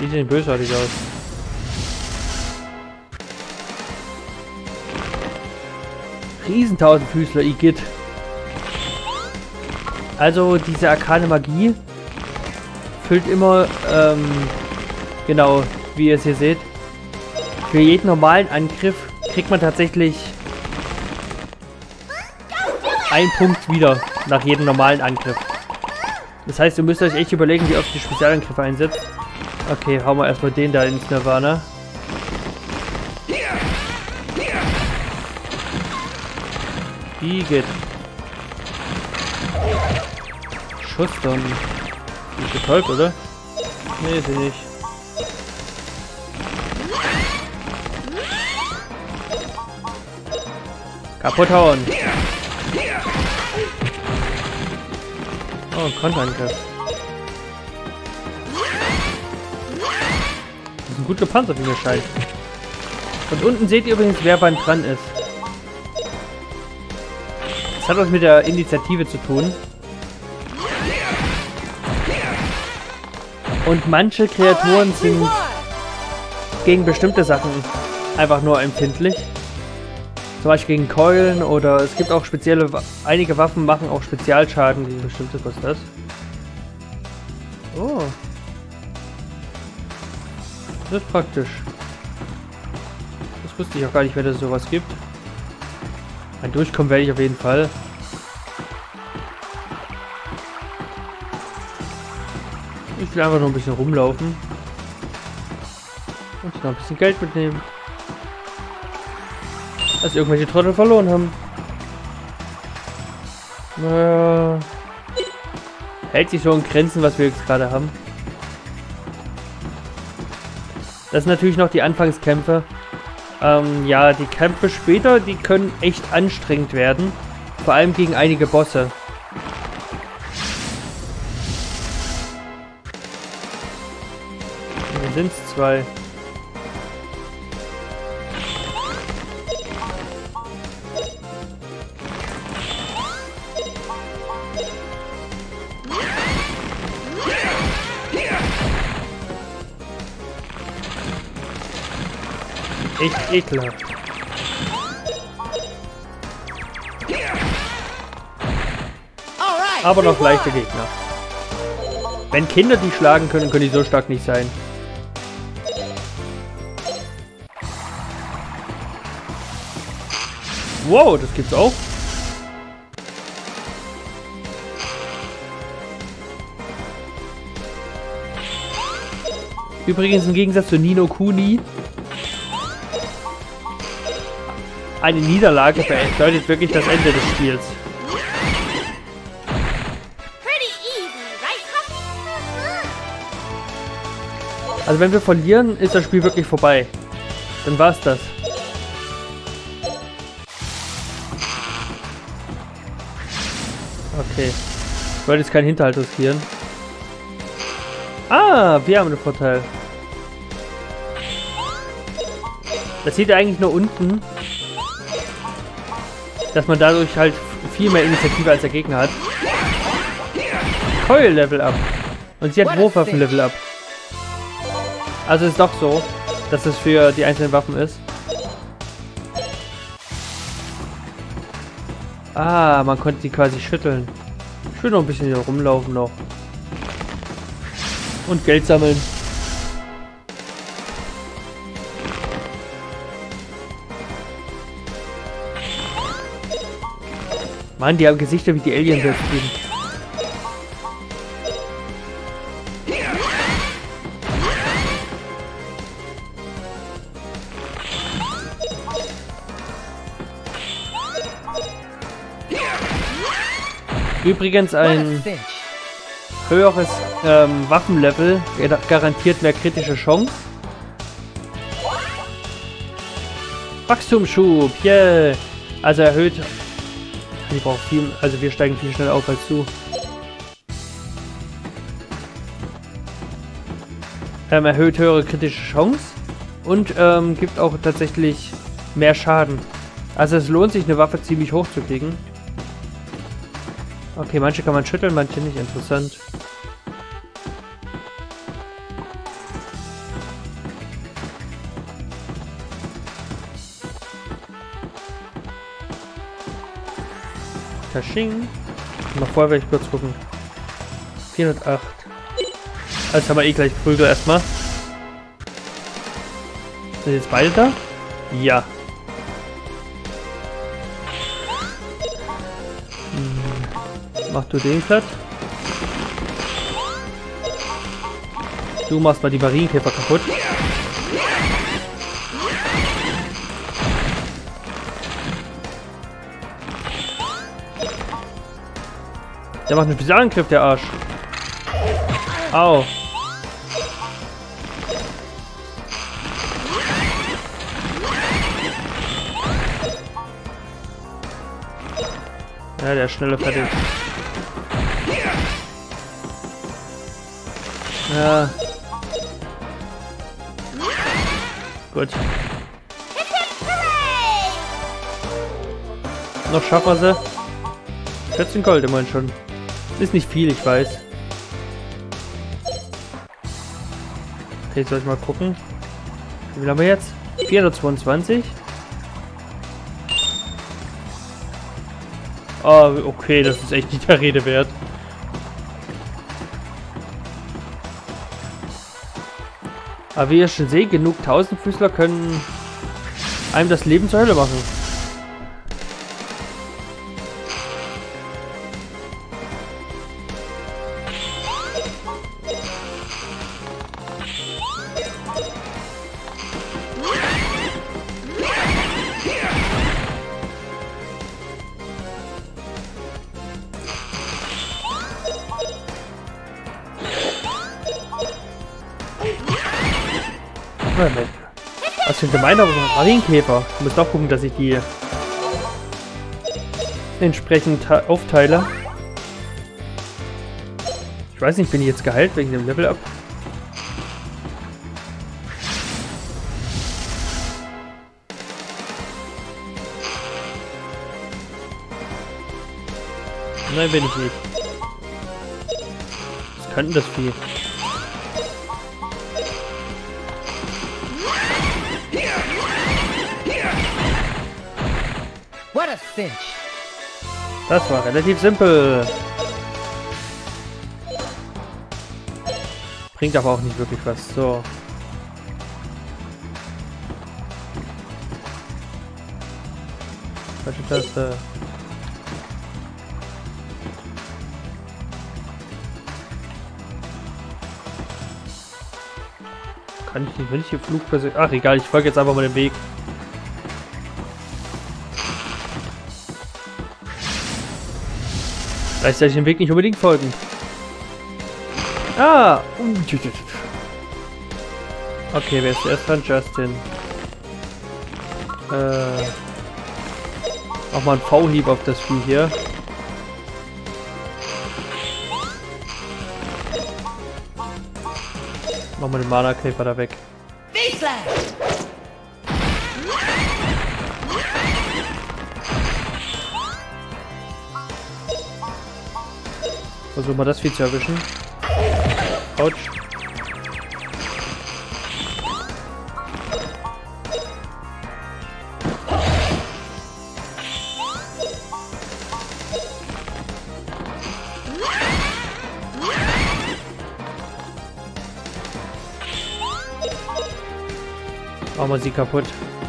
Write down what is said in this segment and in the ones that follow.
Die sehen bösartig aus. Riesentausendfüßler, Igitt. Also diese arkane Magie füllt immer, genau, wie ihr es hier seht. Für jeden normalen Angriff kriegt man tatsächlich einen Punkt wieder nach jedem normalen Angriff. Das heißt, ihr müsst euch echt überlegen, wie oft die Spezialangriffe einsetzt. Okay, hauen wir erstmal den da ins Nirvana. Die geht. Schuss dann. Ist betäubt, oder? Nee, ist sie nicht. Kaputt hauen. Oh, ein Konterangriff. Die sind gut gepanzert, wie mir scheint. Und unten seht ihr übrigens, wer beim dran ist. Das hat was mit der Initiative zu tun. Und manche Kreaturen sind gegen bestimmte Sachen einfach nur empfindlich. Zum Beispiel gegen Keulen oder es gibt auch spezielle... Einige Waffen machen auch Spezialschaden gegen bestimmte... Was ist das? Oh. Das ist praktisch. Das wusste ich auch gar nicht, wenn es sowas gibt. Ein Durchkommen werde ich auf jeden Fall. Ich will einfach nur ein bisschen rumlaufen. Und noch ein bisschen Geld mitnehmen. Dass irgendwelche Trottel verloren haben. Naja. Hält sich so in Grenzen, was wir jetzt gerade haben. Das sind natürlich noch die Anfangskämpfe. Ja, die Kämpfe später, die können echt anstrengend werden. Vor allem gegen einige Bosse. Hier sind es 2. Echt ekelhaft. Aber noch leichte Gegner. Wenn Kinder die schlagen können, können die so stark nicht sein. Wow, das gibt's auch. Übrigens im Gegensatz zu Ni no Kuni. Eine Niederlage bedeutet wirklich das Ende des Spiels. Also wenn wir verlieren, ist das Spiel wirklich vorbei. Dann war's das. Okay. Ich wollte jetzt keinen Hinterhalt riskieren. Ah, wir haben einen Vorteil. Das sieht ja eigentlich nur unten. Dass man dadurch halt viel mehr Initiative als der Gegner hat. Keul Level Up. Und sie hat Wurfwaffen Level Up. Also ist doch so, dass es für die einzelnen Waffen ist. Ah, man konnte die quasi schütteln. Ich will noch ein bisschen hier rumlaufen noch. Und Geld sammeln. Mann, die haben Gesichter wie die Aliens jetzt kriegen. Übrigens ein höheres Waffenlevel garantiert mehr kritische Chance. Wachstumsschub, yeah! Also erhöht. Ich brauche viel, also wir steigen viel schneller auf als du. Erhöht höhere kritische Chance und gibt auch tatsächlich mehr Schaden. Also es lohnt sich, eine Waffe ziemlich hoch zu kriegen. Okay, manche kann man schütteln, manche nicht. Interessant. Tasching. Noch vorher werde ich kurz gucken. 408. Also haben wir eh gleich Prügel erstmal. Sind jetzt beide da? Ja. Mach du den platt. Du machst mal die Marienkäfer kaputt. Der macht einen Spezialangriff, der Arsch. Au. Ja, der ist schneller fertig. Ja. Gut. Noch schaffen wir sie. 14 Gold immerhin schon. Ist nicht viel, ich weiß. Okay, soll ich mal gucken. Wie viel haben wir jetzt? 422. Oh, okay, das ist echt nicht der Rede wert. Aber wie ihr schon seht, genug Tausendfüßler können einem das Leben zur Hölle machen. Was für ein gemeiner Marienkäfer. Ich muss doch gucken, dass ich die entsprechend aufteile. Ich weiß nicht, bin ich jetzt geheilt wegen dem Level-Up? Nein, bin ich nicht. Was kann denn das Vieh? Das war relativ simpel. Bringt aber auch nicht wirklich was. So. Falsche Taste. Kann ich nicht, wenn ich hier Flugversuche. Ach egal, ich folge jetzt einfach mal den Weg. Vielleicht soll ich den Weg nicht unbedingt folgen. Ah! Okay, wer ist erst dran? Justin. Auch mal ein V-Hieb auf das Vieh hier. Machen wir den Mana-Käfer da weg. Versuchen wir das Vieh zu erwischen. Autsch. Machen wir sie kaputt.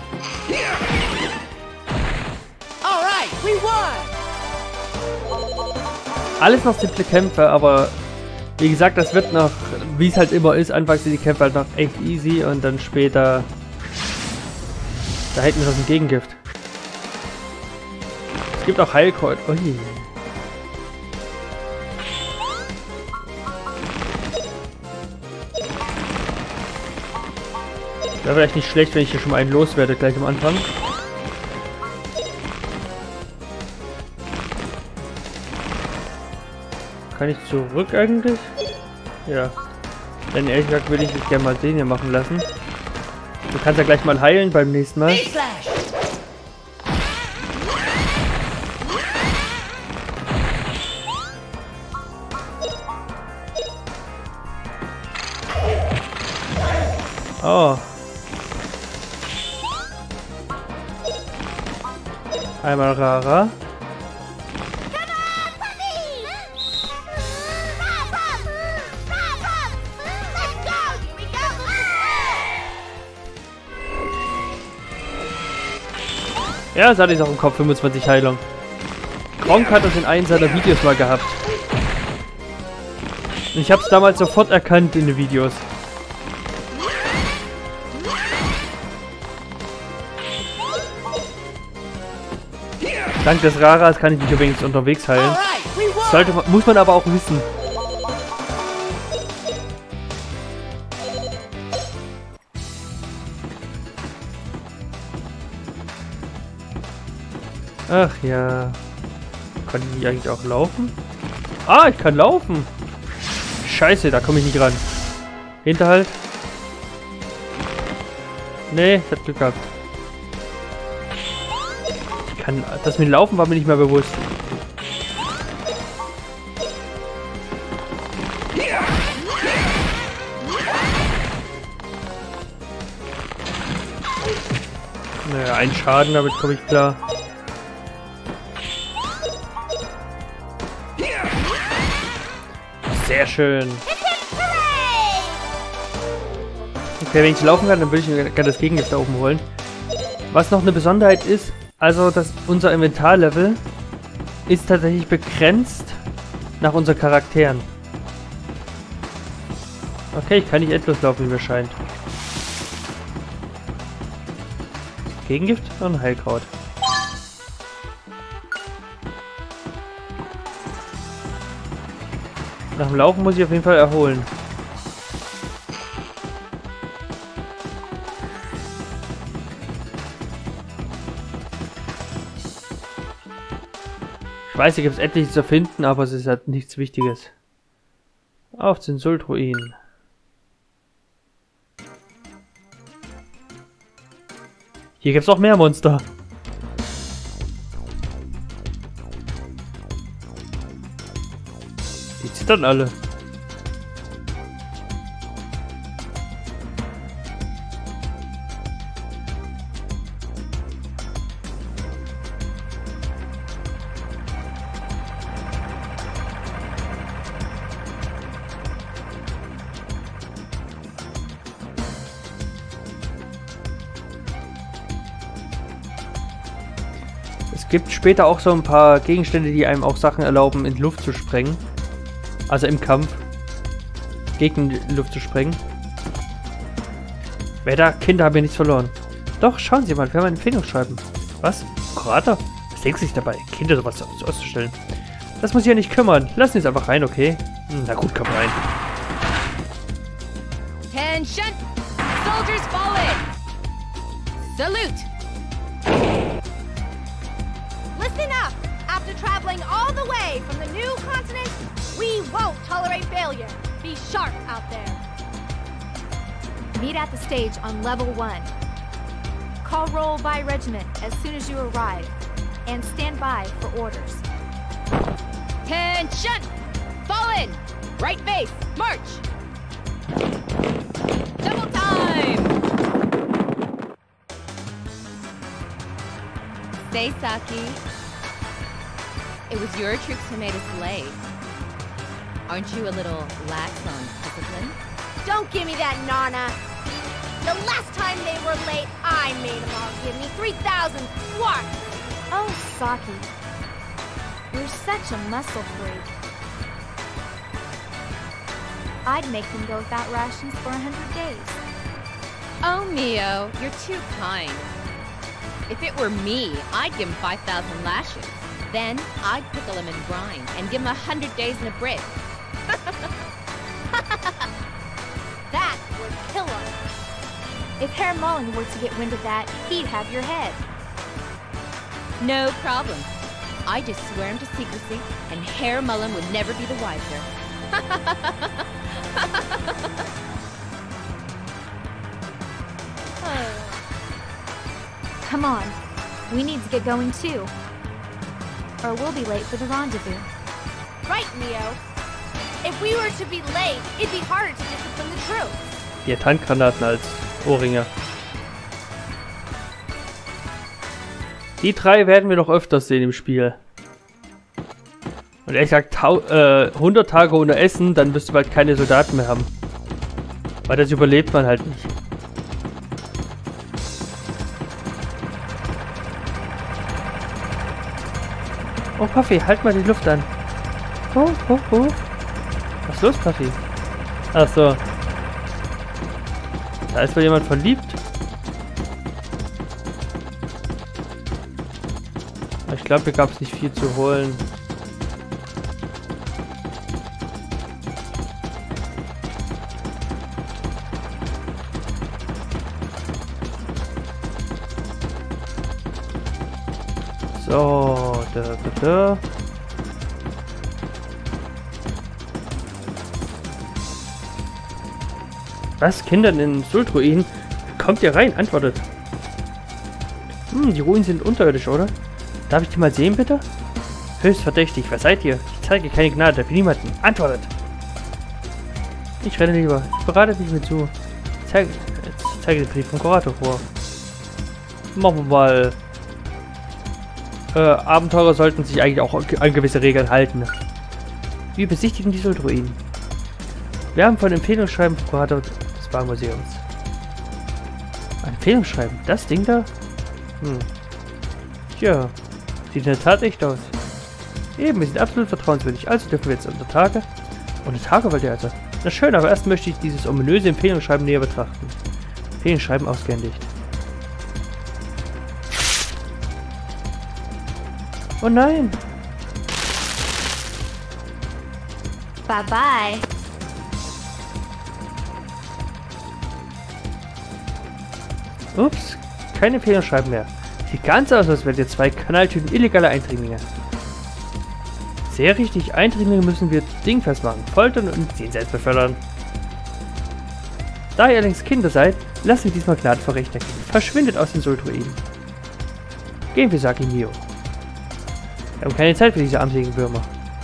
Alles noch simple Kämpfe, aber wie gesagt, das wird noch, wie es halt immer ist, anfangs sind die Kämpfe halt noch echt easy und dann später, da hätten wir das ein Gegengift. Es gibt auch Heilkräuter. Ui. Wäre vielleicht nicht schlecht, wenn ich hier schon mal einen loswerde gleich am Anfang. Kann ich zurück eigentlich? Ja. Denn ehrlich gesagt würde ich mich gerne mal den hier machen lassen. Du kannst ja gleich mal heilen beim nächsten Mal. Oh. Einmal Rara. Ja, das hatte ich auch im Kopf, 25 Heilung. Gronkh hat das in einem seiner Videos mal gehabt. Und ich habe es damals sofort erkannt in den Videos. Dank des Raras kann ich mich übrigens unterwegs heilen. Muss man aber auch wissen. Ach ja. Kann ich eigentlich auch laufen? Ah, ich kann laufen. Scheiße, da komme ich nicht ran. Hinterhalt. Nee, ich hab Glück gehabt. Das mit dem Laufen war mir nicht mehr bewusst. Naja, ein Schaden, damit komme ich klar. Sehr schön. Okay, wenn ich laufen kann, dann würde ich mir gerne das Gegengift da oben holen. Was noch eine Besonderheit ist, also unser Inventarlevel ist tatsächlich begrenzt nach unseren Charakteren. Okay, ich kann nicht endlos laufen, wie mir scheint. Gegengift und Heilkraut. Nach dem Laufen muss ich auf jeden Fall erholen. Ich weiß, hier gibt es etliches zu finden, aber es ist halt nichts Wichtiges. Auf den Sultruin. Hier gibt es noch mehr Monster. Die zittern alle. Es gibt später auch so ein paar Gegenstände, die einem auch Sachen erlauben, in die Luft zu sprengen. Also im Kampf. Gegen die Luft zu sprengen. Kinder haben hier nichts verloren. Doch, schauen Sie mal, wir haben einen Empfehlungsschreiben. Was? Kurator? Was denkt sich dabei, Kinder sowas auszustellen? Das muss ich ja nicht kümmern. Lassen Sie es einfach rein, okay? Na gut, komm rein. Attention! Soldiers fall in! Salute! Listen up! After traveling all the way from the new continent, we won't tolerate failure. Be sharp out there. Meet at the stage on level 1. Call roll by regiment as soon as you arrive, and stand by for orders. Attention! Fall in! Right base, march! Double time! Say, Saki. It was your troops who made us late. Aren't you a little lax on discipline? Don't give me that, Nana! The last time they were late, I made them all give me 3,000 squats! Oh, Saki. You're such a muscle freak. I'd make them go without rations for 100 days. Oh, Mio, you're too kind. If it were me, I'd give him 5,000 lashes. Then I'd pickle him in brine and give him 100 days in a brig. That would kill him. If Herr Mullen were to get wind of that, he'd have your head. No problem. I just swear him to secrecy, and Herr Mullen would never be the wiser. Come on. We need to get going too. Or we'll be late for the rendezvous. Right, Mio. If we were to be late, it'd be harder to discipline the troops. Die hat Handgranaten als Ohrringe. Die drei werden wir noch öfters sehen im Spiel. Und ehrlich gesagt, 100 Tage ohne Essen, dann wirst du bald keine Soldaten mehr haben. Weil das überlebt man halt nicht. Oh, Puffy, halt mal die Luft an. Oh. Was ist los, Puffy? Ach so. Da ist wohl jemand verliebt. Ich glaube, hier gab es nicht viel zu holen. So, da. Was? Kinder in Sultruinen? Kommt ihr rein? Antwortet. Die Ruinen sind unterirdisch, oder? Darf ich die mal sehen, bitte? Höchst verdächtig. Wer seid ihr? Ich zeige keine Gnade für niemanden. Antwortet. Ich renne lieber. Ich berate mich mit zu. Ich zeige den Brief vom Kurator vor. Machen wir mal. Abenteurer sollten sich eigentlich auch an gewisse Regeln halten. Wir besichtigen die Sultruinen. Wir haben von Empfehlungsschreiben vom Kurator des Baumuseums. Ein Empfehlungsschreiben? Das Ding da? Tja, sieht in der Tat echt aus. Eben, wir sind absolut vertrauenswürdig, also dürfen wir jetzt unter Tage. Unter Tage wollt ihr also? Na schön, aber erst möchte ich dieses ominöse Empfehlungsschreiben näher betrachten. Empfehlungsschreiben ausgehändigt. Oh nein! Bye bye. Ups, keine Empfehlungsschreiben mehr. Sieht ganz aus, als wären ihr zwei Knalltüten illegaler Eindringlinge. Sehr richtig, Eindringlinge müssen wir dingfest machen, foltern und jenseits befördern. Da ihr allerdings Kinder seid, lasst mich diesmal Gnade vor Recht erkennen. Verschwindet aus den Sultruinen. Gehen wir, Saki Mio. Wir haben keine Zeit für diese armseligen Würmer.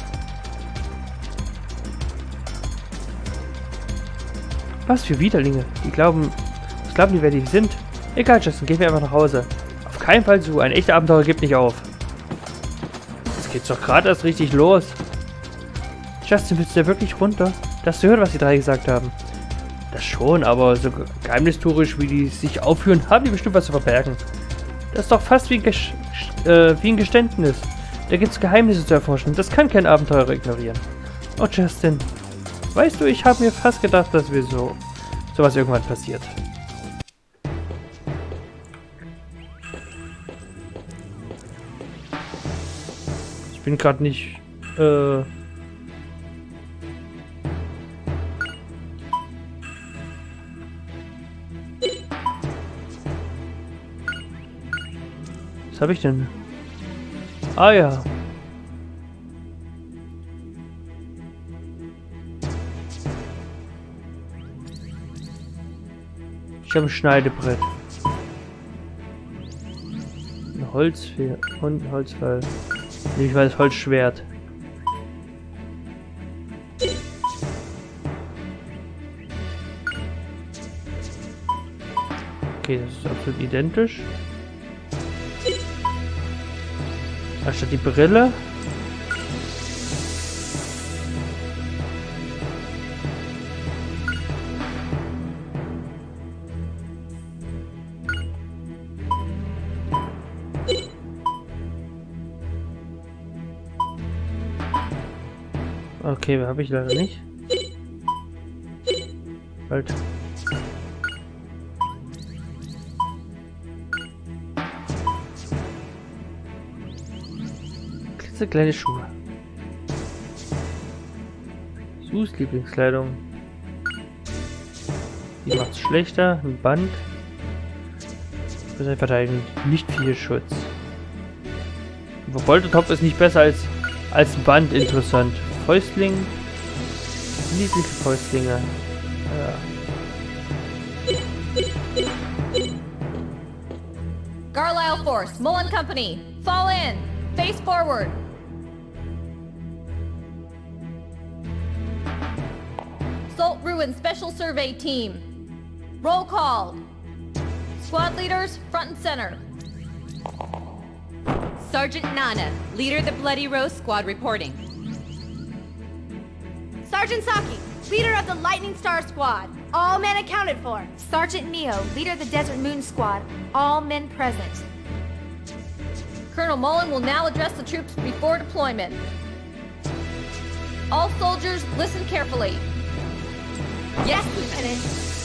Was für Widerlinge. Was glauben die, wer die sind? Egal, Justin, gehen wir einfach nach Hause. Auf keinen Fall so. Ein echter Abenteurer gibt nicht auf. Jetzt geht's doch gerade erst richtig los. Justin, willst du da wirklich runter? Hast du gehört, was die drei gesagt haben? Das schon, aber so geheimnistuerisch, wie die sich aufführen, haben die bestimmt was zu verbergen. Das ist doch fast wie ein Geständnis. Da gibt's Geheimnisse zu erforschen. Das kann kein Abenteurer ignorieren. Oh, Justin. Weißt du, ich habe mir fast gedacht, dass sowas irgendwann passiert. Ich bin gerade nicht... Was habe ich denn? Ah ja. Ich habe ein Schneidebrett. Ein Holzpfeil und ein Holzpfeil. Ich weiß, Holzschwert. Okay, das ist absolut identisch. Anstatt die Brille. Okay, habe ich leider nicht. Halt. Kleine Schuhe. Sus Lieblingskleidung. Die macht's schlechter. Ein Band. Für seine Verteidigung nicht viel Schutz. Der Verfoltertopf ist nicht besser als ein Band. Interessant. Fäustling. Niedliche Fäustlinge. Ja. Garlisle Force, Mullen Company, fall in. Face forward. Salt Ruin Special Survey Team. Roll call. Squad leaders, front and center. Sergeant Nana, leader of the Bloody Rose Squad reporting. Sergeant Saki, leader of the Lightning Star Squad. All men accounted for. Sergeant Neo, leader of the Desert Moon Squad. All men present. Colonel Mullen will now address the troops before deployment. All soldiers, listen carefully. Yes, Lieutenant.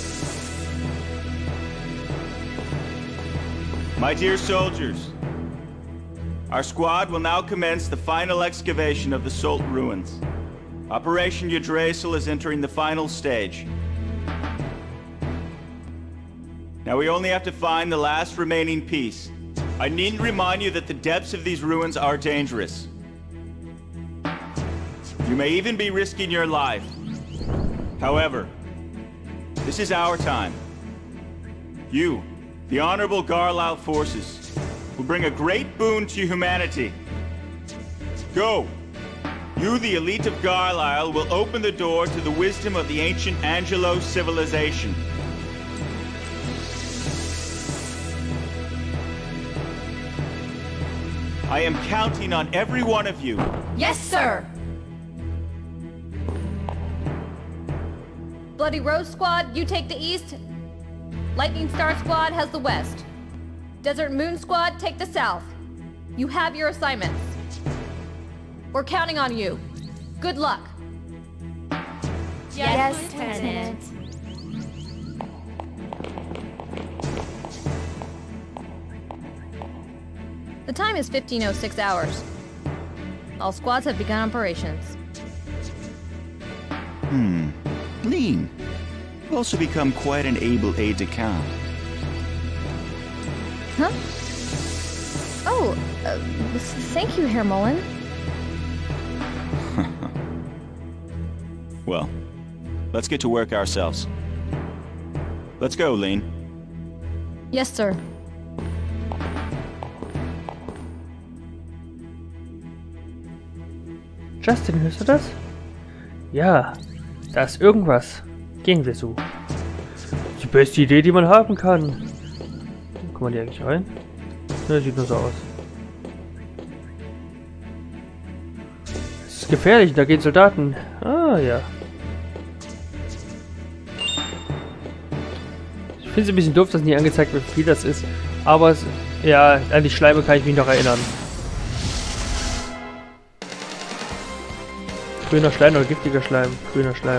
My dear soldiers, our squad will now commence the final excavation of the Salt ruins. Operation Yggdrasil is entering the final stage. Now we only have to find the last remaining piece. I needn't remind you that the depths of these ruins are dangerous. You may even be risking your life. However, this is our time. You, the Honorable Garlisle forces, will bring a great boon to humanity. Go! You, the elite of Garlisle, will open the door to the wisdom of the ancient Angelo civilization. I am counting on every one of you. Yes, sir. Bloody Rose Squad, you take the east. Lightning Star Squad has the west. Desert Moon Squad, take the south. You have your assignments. We're counting on you. Good luck. Yes, Lieutenant. The time is 15:06 hours. All squads have begun operations. Lean. You've also become quite an able aide-de-camp. Huh? Oh, thank you, Herr Mullen. Well, let's get to work ourselves. Let's go, Lean. Yes, sir. Justin, hörst du das? Ja, da ist irgendwas. Gehen wir so. Die beste Idee, die man haben kann. Kommt man die eigentlich rein? Ne, sieht nur so aus. Es ist gefährlich, da gehen Soldaten. Ah, ja. Ich finde es ein bisschen doof, dass nie angezeigt wird, wie viel das ist. Aber es, ja, an die Schleime kann ich mich noch erinnern. Grüner Schleim oder giftiger Schleim? Grüner Schleim.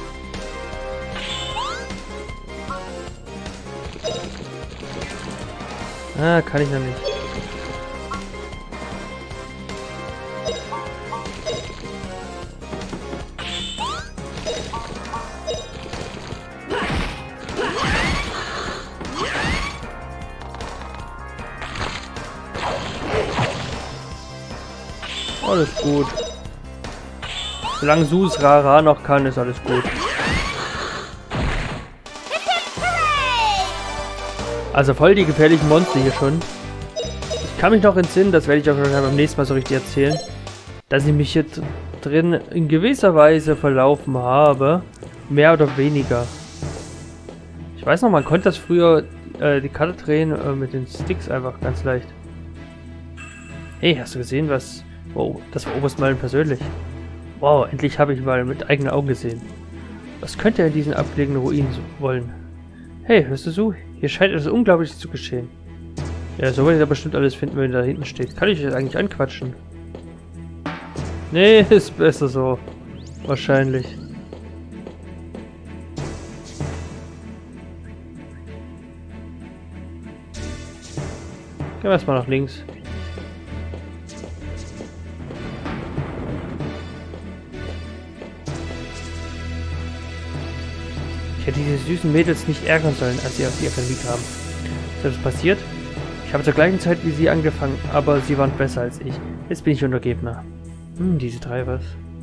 Ah, kann ich noch nicht. Alles gut. Solange Sus Rara noch kann, ist alles gut. Also voll die gefährlichen Monster hier schon. Ich kann mich noch entsinnen, das werde ich auch beim nächsten Mal so richtig erzählen, dass ich mich hier drin in gewisser Weise verlaufen habe. Mehr oder weniger. Ich weiß noch, man konnte das früher die Karte drehen mit den Sticks einfach ganz leicht. Hey, hast du gesehen, was... Wow, das war Oberst Mullen persönlich. Wow, endlich habe ich mal mit eigenen Augen gesehen. Was könnte er in diesen abgelegenen Ruinen wollen? Hey, hörst du so? Hier scheint etwas Unglaubliches zu geschehen. Ja, so wird er bestimmt alles finden, wenn er da hinten steht. Kann ich das eigentlich anquatschen? Nee, ist besser so. Wahrscheinlich. Gehen wir erstmal nach links. Ich hätte diese süßen Mädels nicht ärgern sollen, als sie auf die Akademie kamen. Ist etwas passiert? Ich habe zur gleichen Zeit wie sie angefangen, aber sie waren besser als ich. Jetzt bin ich Untergebener. Diese drei was?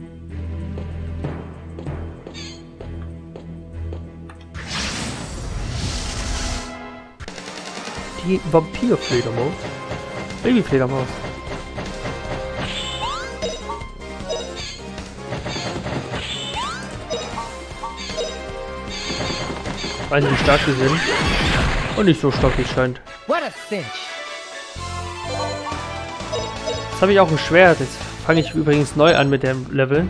Die Vampir-Fledermaus? Baby-Fledermaus. Weiß nicht, wie stark die sind. Und nicht so stark, wie es scheint. Jetzt habe ich auch ein Schwert. Jetzt fange ich übrigens neu an mit dem Level.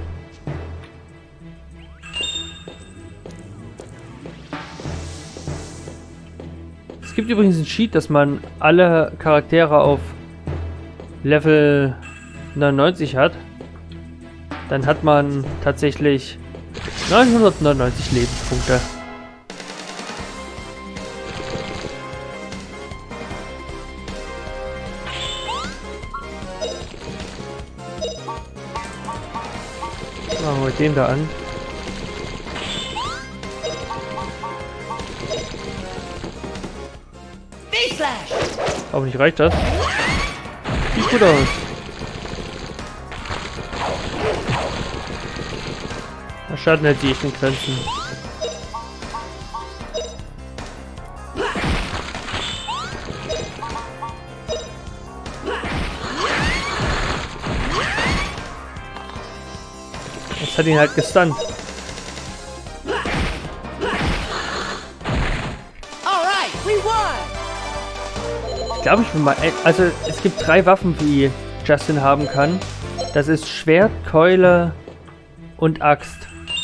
Es gibt übrigens einen Cheat, dass man alle Charaktere auf Level 99 hat, dann hat man tatsächlich 999 Lebenspunkte. Machen wir den da an. Aber nicht reicht das. Sieht gut aus. Der Schaden hält sich in Grenzen. Das hat ihn halt gestunt. Ich glaube, ich bin mal... Also, es gibt 3 Waffen, die Justin haben kann. Das ist Schwert, Keule und Axt.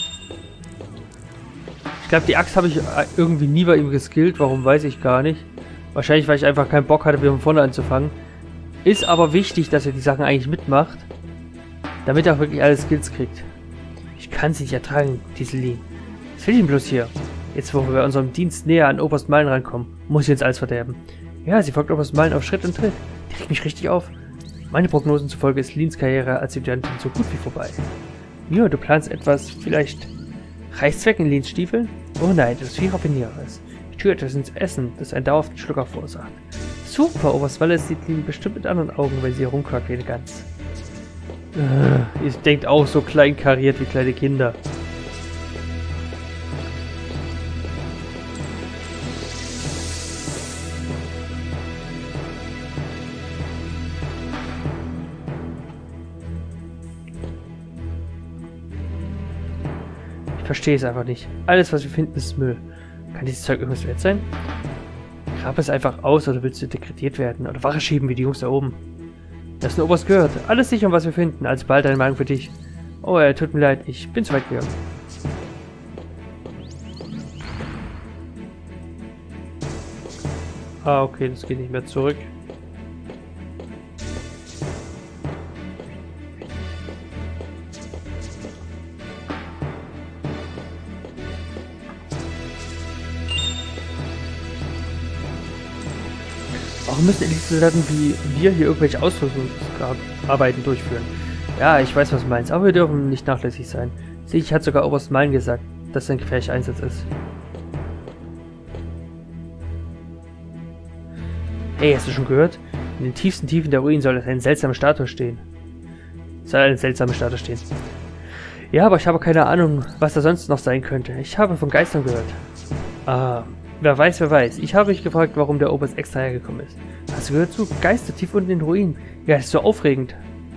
Ich glaube, die Axt habe ich irgendwie nie bei ihm geskillt. Warum, weiß ich gar nicht. Wahrscheinlich, weil ich einfach keinen Bock hatte, wieder von vorne anzufangen. Ist aber wichtig, dass er die Sachen eigentlich mitmacht. Damit er auch wirklich alle Skills kriegt. Ich kann sie nicht ertragen, diese Lee. Was will ich denn bloß hier? Jetzt, wo wir bei unserem Dienst näher an Oberst Malin rankommen, muss ich jetzt alles verderben. Ja, sie folgt Oberst Malin auf Schritt und Tritt. Die regt mich richtig auf. Meine Prognosen zufolge ist Leens Karriere als Studentin so gut wie vorbei. Ja, du planst etwas, vielleicht Reißzweck in Leens Stiefel? Oh nein, das ist viel raffinierteres. Ich tue etwas ins Essen, das einen dauerhaften Schlucker verursacht. Super, Oberst Wallace sieht Leen bestimmt mit anderen Augen, wenn sie herumquackt wie eine Gans. Ihr denkt auch so klein kariert wie kleine Kinder. Ich verstehe es einfach nicht. Alles, was wir finden, ist Müll. Kann dieses Zeug irgendwas wert sein? Grab es einfach aus, oder willst du degradiert werden? Oder Wache schieben wie die Jungs da oben? Das ist ein Oberst gehört. Alles sicher, was wir finden. Also bald eine Meinung für dich. Oh, tut mir leid. Ich bin zu weit gegangen. Ah, okay. Das geht nicht mehr zurück. Warum müssen Elite-Soldaten wie wir hier irgendwelche Ausrüstungsarbeiten durchführen? Ja, ich weiß, was du meinst, aber wir dürfen nicht nachlässig sein. Sicher hat sogar Oberst Malin gesagt, dass es ein gefährlicher Einsatz ist. Hey, hast du schon gehört? In den tiefsten Tiefen der Ruinen soll eine seltsame Statue stehen. Ja, aber ich habe keine Ahnung, was da sonst noch sein könnte. Ich habe von Geistern gehört. Ah, wer weiß, wer weiß. Ich habe mich gefragt, warum der Oberst extra hergekommen ist. Hast du gehört zu? Geister tief unten in den Ruinen. Ja, das ist so aufregend.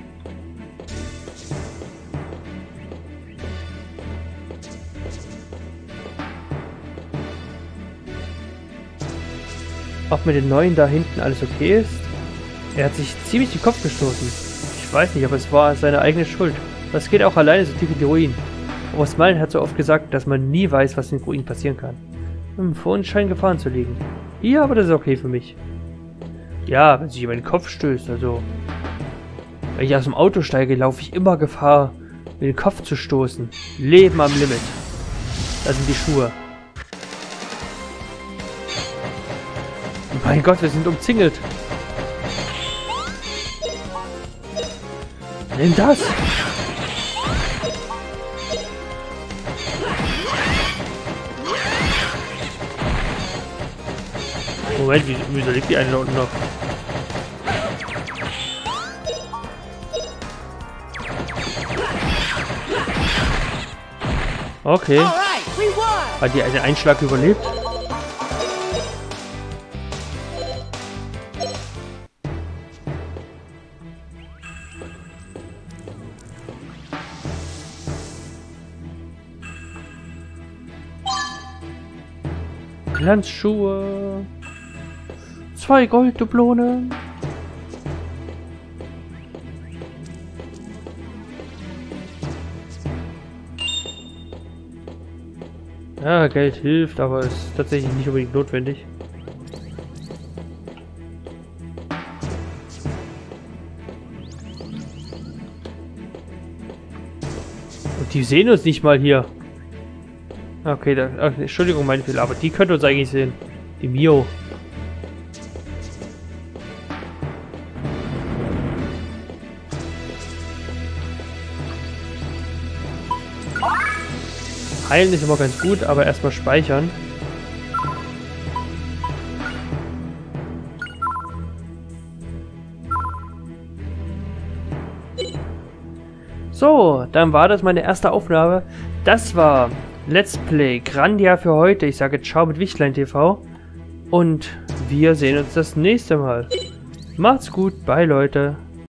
Ob mit den Neuen da hinten alles okay ist? Er hat sich ziemlich den Kopf gestoßen. Ich weiß nicht, aber es war seine eigene Schuld. Das geht auch alleine so tief in die Ruinen. Oberst Malin hat so oft gesagt, dass man nie weiß, was in den Ruinen passieren kann. Vor uns scheinen Gefahren zu liegen. Ja, aber das ist okay für mich. Ja, wenn sich über den Kopf stößt, also... Wenn ich aus dem Auto steige, laufe ich immer Gefahr, mir den Kopf zu stoßen. Leben am Limit. Das sind die Schuhe. Mein Gott, wir sind umzingelt. Nimm das! Moment, wieso liegt die eine da unten noch? Okay. Hat die einen Einschlag überlebt? Glanzschuhe. 2 Golddublonen. Ja, Geld hilft, aber ist tatsächlich nicht unbedingt notwendig. Die sehen uns nicht mal hier. Okay, Entschuldigung, mein Fehler, aber die könnte uns eigentlich sehen. Die Mio. Heilen ist immer ganz gut, aber erstmal speichern. So, dann war das meine erste Aufnahme. Das war Let's Play Grandia für heute. Ich sage ciao mit Wichtlein TV. Und wir sehen uns das nächste Mal. Macht's gut, bye Leute.